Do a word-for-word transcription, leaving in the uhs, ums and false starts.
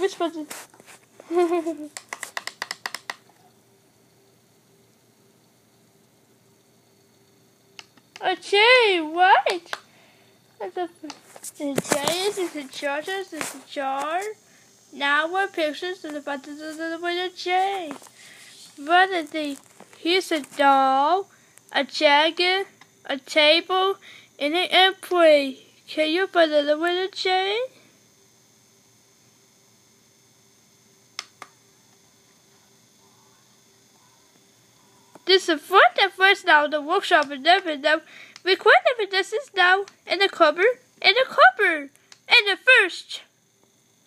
which button? Okay, what? The J is the charges, is the jar. Now we're pictures of the buttons of the winner J. What are they? Here's a doll, a jacket, a table, and an airplane. Can you put the winner J? This is for the first now the workshop and never now. Record the this is now in the cupboard, in the cupboard, in the first.